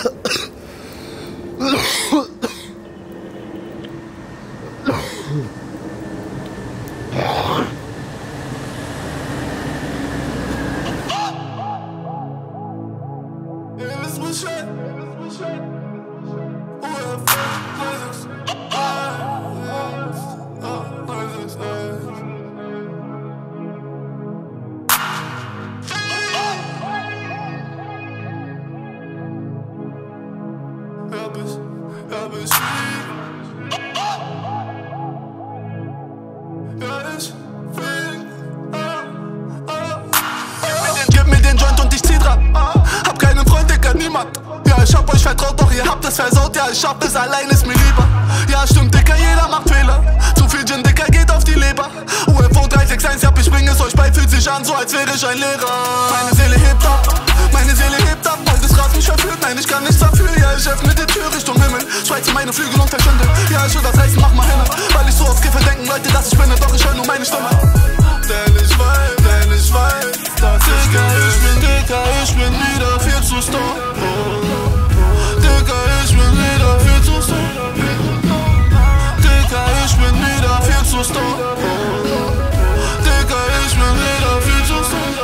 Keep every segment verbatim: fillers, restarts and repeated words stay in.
Gib mir den Joint und ich zieh dran. Hab keinen Freund, Dicker, niemand. Ja, ich hab euch vertraut, doch ihr habt es versaut. Ja, ich schaff es, allein ist mir lieber. Ja, stimmt, Dicker, jeder macht Fehler. Zu viel Gin, Dicker, geht auf die Leber. U F O drei sechs eins, ja, ich bring es euch bei. Fühlt sich an, so als wäre ich ein Lehrer. Meine Seele hebt ab, meine Seele hebt ab. Weil das Rad mich verführt, nein, ich kann nichts dafür. Ja, ich öffne die Tür Richtung Himmel. Spreize meine Flügel und verschwinde. Ja, ich will das reißen, mach mal hin. Weil ich so oft Gift denken Leute, dass ich bin. Doch ich hör nur meine Stimme. Denn ich weiß, denn ich weiß, dass ich Dicker, ich bin Dicker, ich bin wieder viel zu stoned. Dicker, ich bin wieder viel zu stoned. Dicker, ich bin wieder viel zu stoned. Dicker, ich bin wieder viel zu stoned.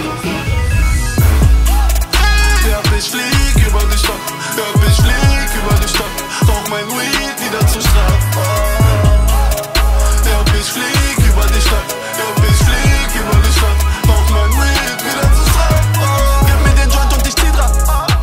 Ja, ich flieg über die Stadt. Ja, ich flieg über die Stadt. Rauch mein Weed wieder zu straff. Ja, ich flieg über die Stadt. Ja, ich flieg über die Stadt. Rauch mein Weed wieder zu straff. Gib mir den Joint und ich zieh dran.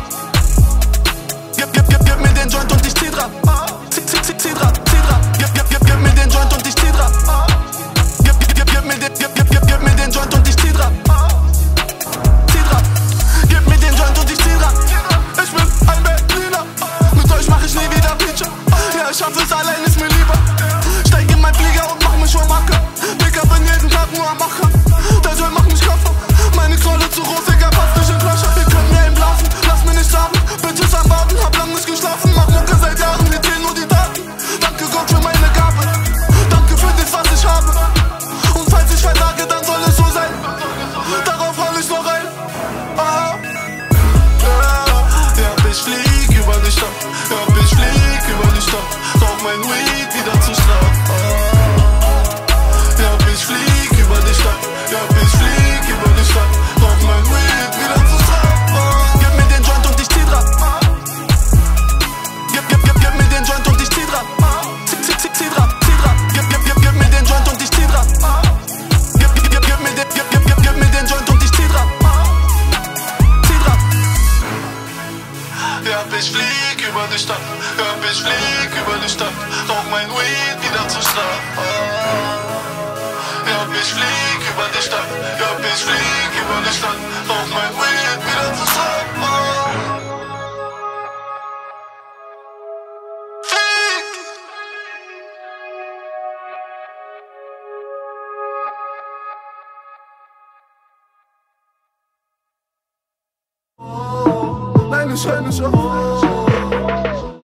Gib, gib, gib, gib mir den Joint und ich zieh dran. Zieh, zieh, zieh, zieh dran, zieh dran. Gib, gib, gib, gib mir den Joint und ich zieh dran. Gib, gib, gib, gib mir den, gib, gib, gib, gib mir den Joint und ich zieh dran. Zieh dran. Gib mir den Joint und ich zieh dran. Ich bin ein Berliner. Mit euch mach ich nie wieder Feature. Ja, ich schaff es, allein ist mir lieber. Steig in mein Flieger und mach mich schon Macke. Dicker, bin jeden Tag nur am Machen. Der Joint macht mich Kaffer. Meine Knolle zu groß, Digga, passt nicht in Flasche. Wir können mir einblasen, lass mir nicht sagen. Bitches am Baden, hab lang nicht geschlafen. Mach Mucke seit Jahren, wir zählen nur die Daten. Danke Gott für meine Gabe. Danke für das, was ich habe. Und falls ich versage, dann soll es so sein. Darauf hol ich noch rein. Ah. Ja, ich flieg über die Stadt. Ja, ich flieg über die Stadt. Rauch mein Weed wieder zu straff. Ja, ich flieg über die Stadt. Ja, ich flieg über die Stadt. Rauch mein Weed wieder zu straff. Gib mir den Joint und ich zieh dran. Gib, gib, gib, gib mir den Joint und ich zieh dran. Zieh, zieh, zieh, zieh dran, zieh dran. Gib, gib, gib, gib mir den Joint und ich zieh dran. Gib, gib, gib, gib mir den, gib, gib, gib, gib mir den Joint und ich zieh dran. Zieh dran. Ja, ich flieg über die Stadt. Ja, ich flieg über die Stadt. Rauch mein Weed wieder zu straff. Ja, ich flieg über die Stadt. Ja, ich flieg über die Stadt. Rauch mein Weed wieder zu straff. Nein, ich hör nicht auf.